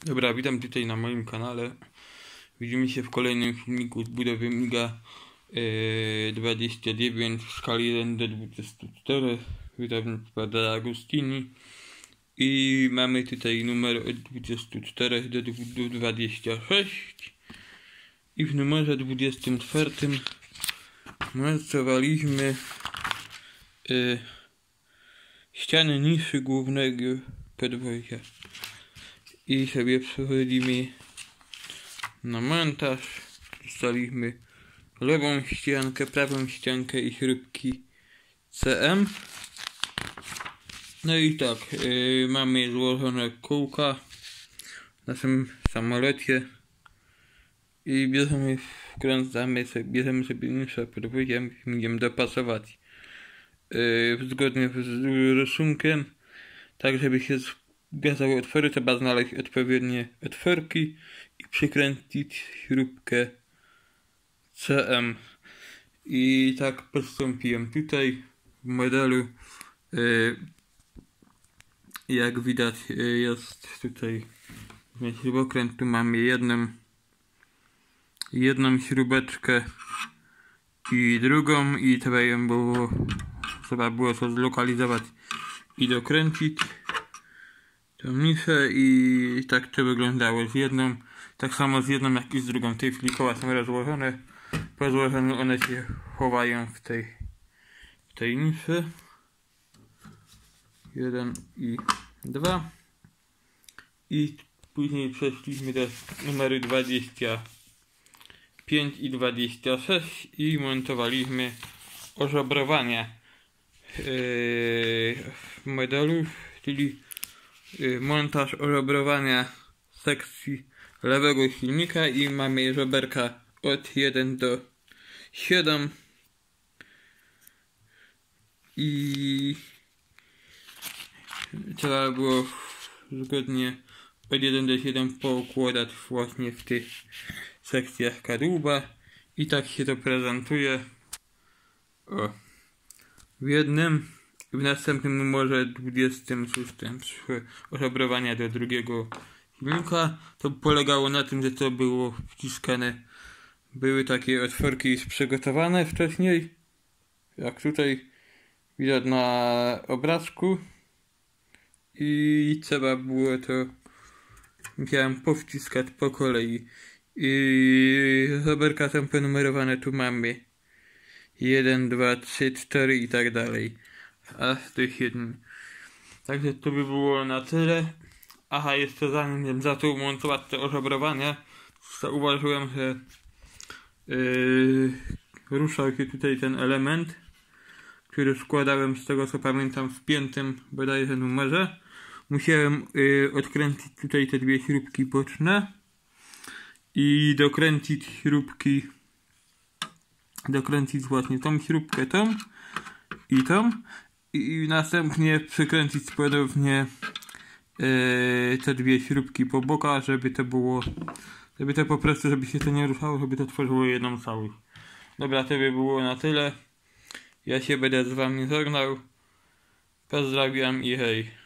Dobra, witam tutaj na moim kanale. Widzimy się w kolejnym filmiku z budowy MIGA 29 w skali 1 do 24. Witam pana Agustini. I mamy tutaj numer od 24 do 26. I w numerze 24 montowaliśmy ściany niszy głównego podwórka. I sobie przechodzimy na montaż. Dostaliśmy lewą ściankę, prawą ściankę i śrubki CM. No i tak, mamy złożone kółka w naszym samolocie i bierzemy sobie niższe podwórkie, będziemy dopasować zgodnie z rysunkiem, tak żeby się zgadzały otwory. Trzeba znaleźć odpowiednie otworki i przykręcić śrubkę CM. I tak postąpiłem tutaj w modelu. Jak widać, jest tutaj śrubokręt. Tu mamy jedną śrubeczkę i drugą, i trzeba było to zlokalizować i dokręcić tą niszę. I tak to wyglądało z jedną, tak samo z jedną jak i z drugą. W tej chwili koła są rozłożone. Po złożeniu one się chowają w tej niszy. 1 i 2. I później przeszliśmy do numery 25 i 26 i montowaliśmy ożebrowania modelu, czyli montaż ożebrowania sekcji lewego silnika. I mamy żeberka od 1 do 7 i trzeba było zgodnie od 1 do 7 poukładać właśnie w tych sekcjach kadłuba. I tak się to prezentuje. W jednym, w następnym numerze 26 przyszły ożebrowania do drugiego silnika. To polegało na tym, że to było wciskane, były takie otworki już przygotowane wcześniej, jak tutaj widać na obrazku, i trzeba było to, musiałem powciskać po kolei. I żeberka są ponumerowane, tu mamy 1, 2, 3, 4 i tak dalej, aż do 7. Także to by było na tyle. Aha, jeszcze zanim zaczął montować te ożebrowania, zauważyłem, że ruszał się tutaj ten element, który składałem, z tego co pamiętam, w 5. bodajże numerze. Musiałem odkręcić tutaj te dwie śrubki boczne i dokręcić właśnie tą śrubkę, tą i tą, i następnie przykręcić ponownie te dwie śrubki po bokach, żeby to po prostu, żeby się to nie ruszało, żeby to tworzyło jedną całość. Dobra, to by było na tyle. Ja się będę z wami żegnał. Pozdrawiam i hej.